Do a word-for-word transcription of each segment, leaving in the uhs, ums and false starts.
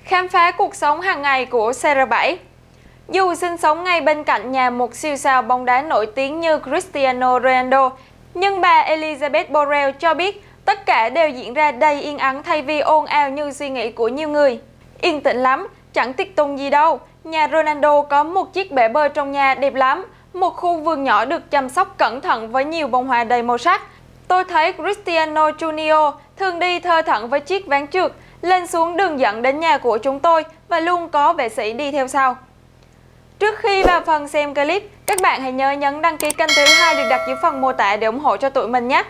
Khám phá cuộc sống hàng ngày của xê rờ bảy. Dù sinh sống ngay bên cạnh nhà một siêu sao bóng đá nổi tiếng như Cristiano Ronaldo, nhưng bà Elizabeth Borrell cho biết tất cả đều diễn ra đầy yên ắng thay vì ồn ào như suy nghĩ của nhiều người. Yên tĩnh lắm, chẳng tiệc tùng gì đâu. Nhà Ronaldo có một chiếc bể bơi trong nhà đẹp lắm, một khu vườn nhỏ được chăm sóc cẩn thận với nhiều bông hoa đầy màu sắc. Tôi thấy Cristiano Junior thường đi thơ thẩn với chiếc ván trượt, lên xuống đường dẫn đến nhà của chúng tôi và luôn có vệ sĩ đi theo sau. Trước khi vào phần xem clip, các bạn hãy nhớ nhấn đăng ký kênh thứ hai được đặt dưới phần mô tả để ủng hộ cho tụi mình nhé.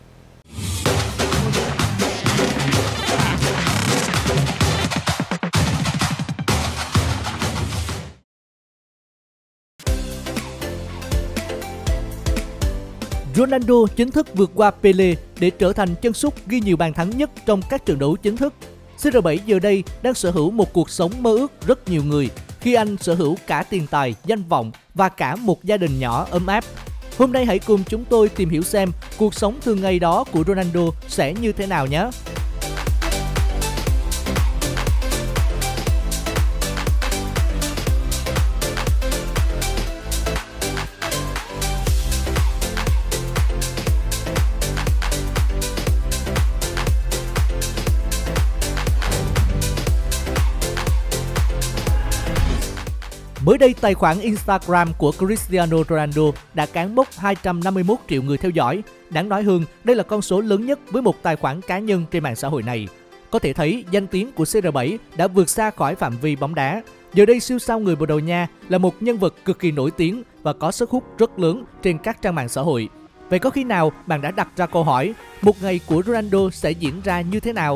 Ronaldo chính thức vượt qua Pele để trở thành chân sút ghi nhiều bàn thắng nhất trong các trận đấu chính thức. xê rờ bảy giờ đây đang sở hữu một cuộc sống mơ ước rất nhiều người khi anh sở hữu cả tiền tài, danh vọng và cả một gia đình nhỏ ấm áp. Hôm nay hãy cùng chúng tôi tìm hiểu xem cuộc sống thường ngày đó của Ronaldo sẽ như thế nào nhé. Mới đây, tài khoản Instagram của Cristiano Ronaldo đã cán mốc hai trăm năm mươi mốt triệu người theo dõi. Đáng nói hơn, đây là con số lớn nhất với một tài khoản cá nhân trên mạng xã hội này. Có thể thấy, danh tiếng của xê rờ bảy đã vượt xa khỏi phạm vi bóng đá. Giờ đây, siêu sao người Bồ Đào Nha là một nhân vật cực kỳ nổi tiếng và có sức hút rất lớn trên các trang mạng xã hội. Vậy có khi nào bạn đã đặt ra câu hỏi, một ngày của Ronaldo sẽ diễn ra như thế nào?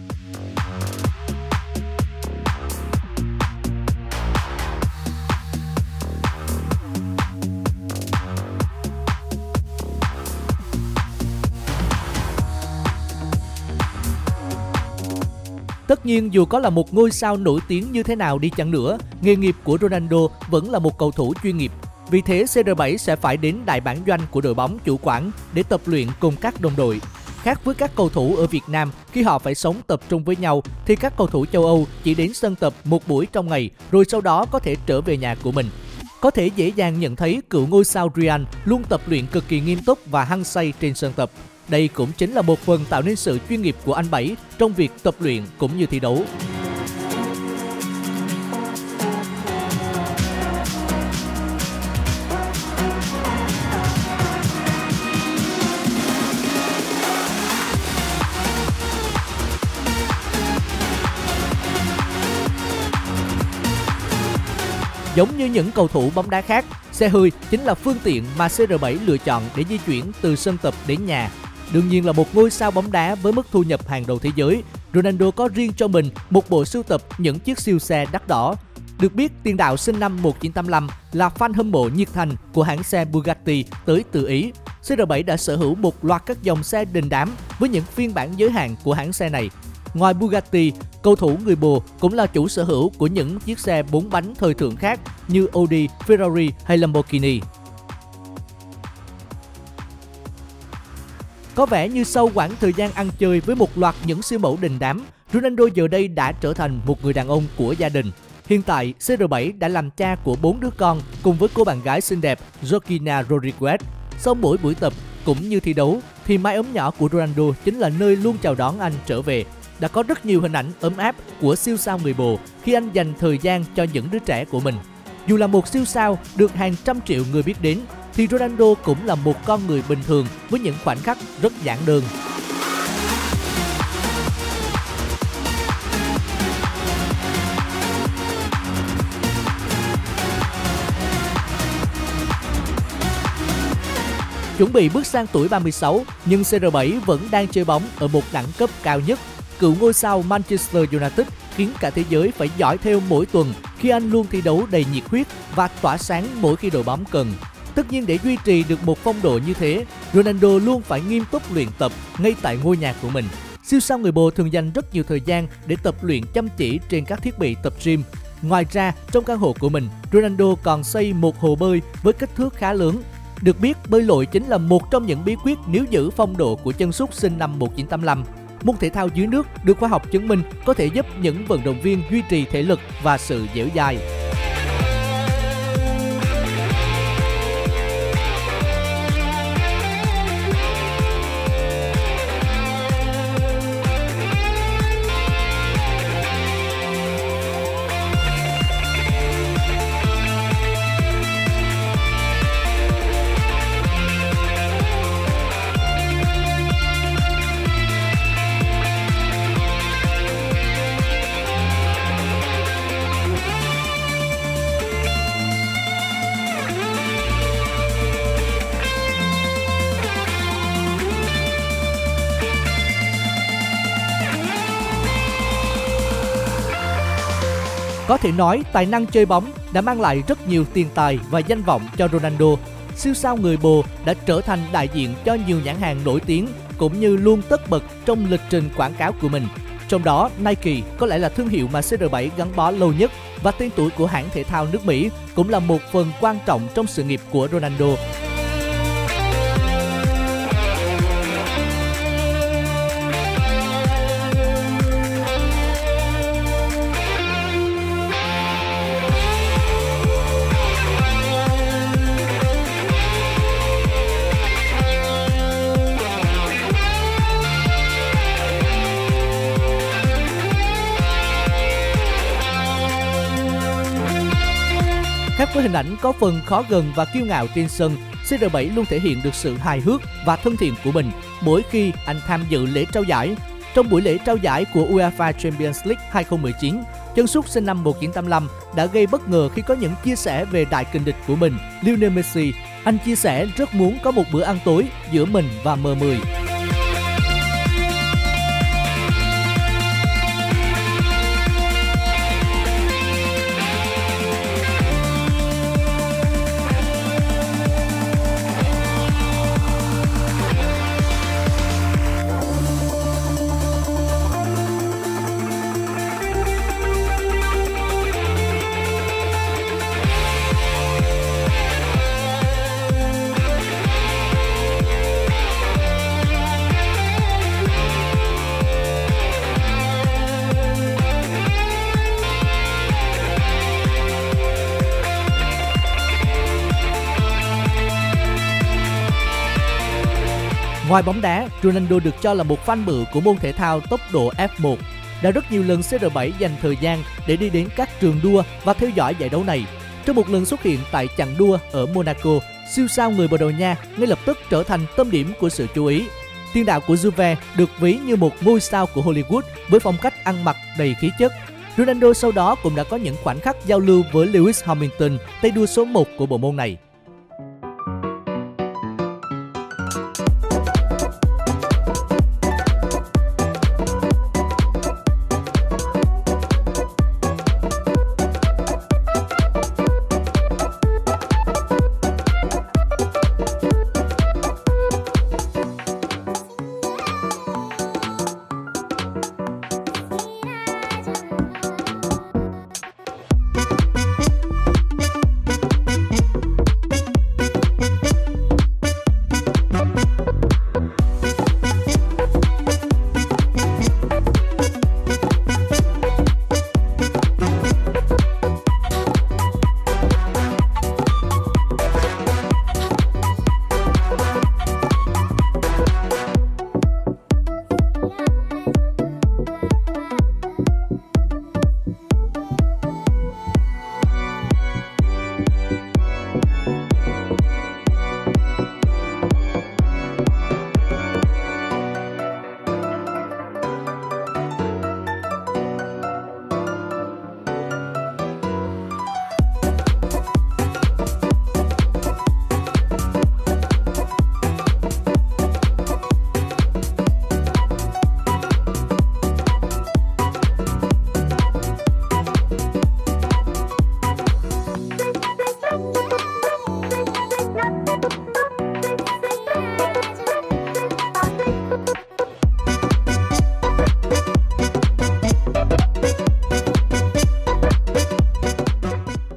Tất nhiên, dù có là một ngôi sao nổi tiếng như thế nào đi chăng nữa, nghề nghiệp của Ronaldo vẫn là một cầu thủ chuyên nghiệp. Vì thế, xê rờ bảy sẽ phải đến đại bản doanh của đội bóng chủ quản để tập luyện cùng các đồng đội. Khác với các cầu thủ ở Việt Nam, khi họ phải sống tập trung với nhau, thì các cầu thủ châu Âu chỉ đến sân tập một buổi trong ngày, rồi sau đó có thể trở về nhà của mình. Có thể dễ dàng nhận thấy cựu ngôi sao Real luôn tập luyện cực kỳ nghiêm túc và hăng say trên sân tập. Đây cũng chính là một phần tạo nên sự chuyên nghiệp của anh Bảy trong việc tập luyện cũng như thi đấu. Giống như những cầu thủ bóng đá khác, xe hơi chính là phương tiện mà xê rờ bảy lựa chọn để di chuyển từ sân tập đến nhà. Đương nhiên là một ngôi sao bóng đá với mức thu nhập hàng đầu thế giới, Ronaldo có riêng cho mình một bộ sưu tập những chiếc siêu xe đắt đỏ. Được biết, tiền đạo sinh năm một nghìn chín trăm tám mươi lăm là fan hâm mộ nhiệt thành của hãng xe Bugatti tới từ Ý. xê rờ bảy đã sở hữu một loạt các dòng xe đình đám với những phiên bản giới hạn của hãng xe này. Ngoài Bugatti, cầu thủ người Bồ cũng là chủ sở hữu của những chiếc xe bốn bánh thời thượng khác như Audi, Ferrari hay Lamborghini. Có vẻ như sau quãng thời gian ăn chơi với một loạt những siêu mẫu đình đám, Ronaldo giờ đây đã trở thành một người đàn ông của gia đình. Hiện tại, xê rờ bảy đã làm cha của bốn đứa con cùng với cô bạn gái xinh đẹp Georgina Rodriguez. Sau mỗi buổi tập cũng như thi đấu, thì mái ấm nhỏ của Ronaldo chính là nơi luôn chào đón anh trở về. Đã có rất nhiều hình ảnh ấm áp của siêu sao người Bồ khi anh dành thời gian cho những đứa trẻ của mình. Dù là một siêu sao được hàng trăm triệu người biết đến, thì Ronaldo cũng là một con người bình thường với những khoảnh khắc rất giản đơn. Chuẩn bị bước sang tuổi ba mươi sáu, nhưng xê rờ bảy vẫn đang chơi bóng ở một đẳng cấp cao nhất. Cựu ngôi sao Manchester United khiến cả thế giới phải dõi theo mỗi tuần khi anh luôn thi đấu đầy nhiệt huyết và tỏa sáng mỗi khi đội bóng cần. Tất nhiên, để duy trì được một phong độ như thế, Ronaldo luôn phải nghiêm túc luyện tập ngay tại ngôi nhà của mình. Siêu sao người Bồ thường dành rất nhiều thời gian để tập luyện chăm chỉ trên các thiết bị tập gym. Ngoài ra, trong căn hộ của mình, Ronaldo còn xây một hồ bơi với kích thước khá lớn. Được biết, bơi lội chính là một trong những bí quyết níu giữ phong độ của chân sút sinh năm một nghìn chín trăm tám mươi lăm. môn thể thao dưới nước được khoa học chứng minh có thể giúp những vận động viên duy trì thể lực và sự dẻo dai. Có thể nói, tài năng chơi bóng đã mang lại rất nhiều tiền tài và danh vọng cho Ronaldo. Siêu sao người Bồ đã trở thành đại diện cho nhiều nhãn hàng nổi tiếng cũng như luôn tất bật trong lịch trình quảng cáo của mình. Trong đó, Nike có lẽ là thương hiệu mà xê rờ bảy gắn bó lâu nhất và tên tuổi của hãng thể thao nước Mỹ cũng là một phần quan trọng trong sự nghiệp của Ronaldo. Khác với hình ảnh có phần khó gần và kiêu ngạo trên sân, xê rờ bảy luôn thể hiện được sự hài hước và thân thiện của mình mỗi khi anh tham dự lễ trao giải. Trong buổi lễ trao giải của UEFA Champions League hai không một chín, chân sút sinh năm một nghìn chín trăm tám mươi lăm đã gây bất ngờ khi có những chia sẻ về đại kình địch của mình, Lionel Messi. Anh chia sẻ rất muốn có một bữa ăn tối giữa mình và em mười. Ngoài bóng đá, Ronaldo được cho là một fan bự của môn thể thao tốc độ F một. Đã rất nhiều lần xê rờ bảy dành thời gian để đi đến các trường đua và theo dõi giải đấu này. Trong một lần xuất hiện tại chặng đua ở Monaco, siêu sao người Bồ Đào Nha ngay lập tức trở thành tâm điểm của sự chú ý. Tiền đạo của Juve được ví như một ngôi sao của Hollywood với phong cách ăn mặc đầy khí chất. Ronaldo sau đó cũng đã có những khoảnh khắc giao lưu với Lewis Hamilton, tay đua số một của bộ môn này.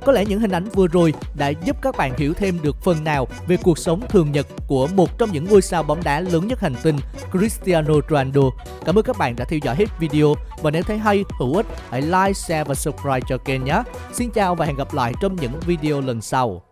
Có lẽ những hình ảnh vừa rồi đã giúp các bạn hiểu thêm được phần nào về cuộc sống thường nhật của một trong những ngôi sao bóng đá lớn nhất hành tinh, Cristiano Ronaldo. Cảm ơn các bạn đã theo dõi hết video, và nếu thấy hay, hữu ích, hãy like, share và subscribe cho kênh nhé. Xin chào và hẹn gặp lại trong những video lần sau.